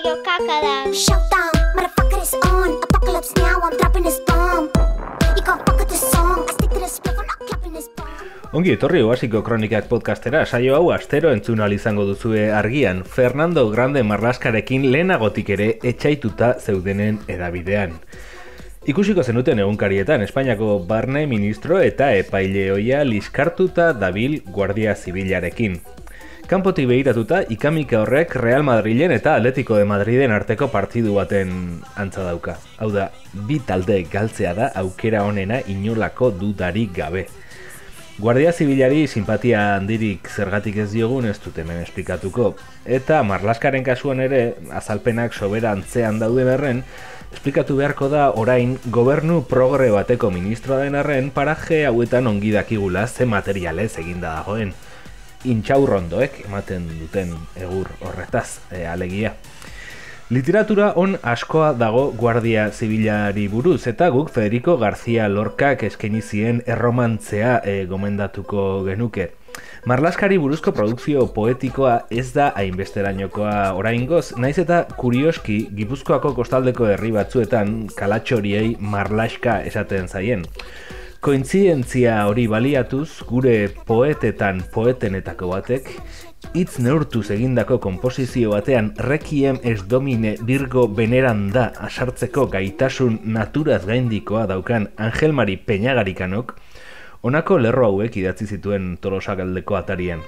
your caca down. Showdown, motherfucker is on. Apocalypse now, I'm dropping this bomb. You gon' fuck with this song. I stick to this spliff, I'm not clapping this bomb. Ongi etorri Oasiko Kronikak podcastera, saio hau astero entzun ahal izango duzue argian, Fernando Grande Marlaskarekin lehenagotik ere etxaituta zeudenen edabidean. Ikusiko zenuten egunkarietan, Espainiako barne ministro eta epaile ohia liskartuta dabil Guardia Zibilarekin. Kanpotik begiratuta, ikamika horrek Real Madrilen eta Atletico de Madriden arteko partidu baten antza dauka. Hau da, bi talde galtzea da aukera honena inolako dudarik gabe. Guardia Zibilari simpatia handirik zergatik ez diogun ez dut hemen esplikatuko. Eta Marlaskaren kasuan ere, azalpenak sobera antzean dauden arren, esplikatu beharko da orain gobernu progre bateko ministroa den arren paraje hauetan ongi dakigula ze materialez eginda dagoen. Intxaurrondoek ematen duten egur horretaz, alegia. Literatura on askoa dago Guardia Zibilari buruz eta guk Federico García Lorcak eskaini zien erromantzea gomendatuko genuke. Marlaskari buruzko produkzio poetikoa ez da hainbesterainokoa oraingoz, naiz eta kurioski Gipuzkoako kostaldeko herri batzuetan kalatxoriei marlaska esaten zaien. Kointzidentzia hori baliatuz, gure poetetan poetenetako batek, hitz neurtuz egindako konposizio batean Requiem es Domine Virgo Veneranda asartzeko gaitasun naturaz gaindikoa daukan Angel Mari Peñagarikanok, honako lerro hauek idatzi zituen Tolosagaldeko atarian.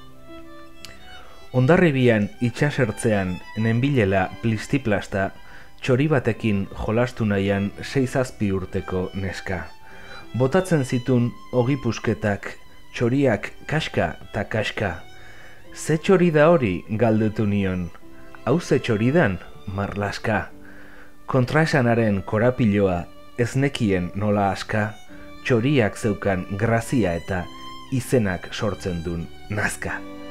Hondarribian itxasertzean nenbilela plistiplasta, txori batekin jolastu nahian 6-7 urteko neska. Botatzen zitun ogipusketak, txoriak kaska ta kaska. Ze txori da hori galdetu nion, hau ze txori dan, Marlaska. Kontraesanaren korapiloa ez nekien nola aska, txoriak zeukan grazia eta izenak sortzen dun nazka.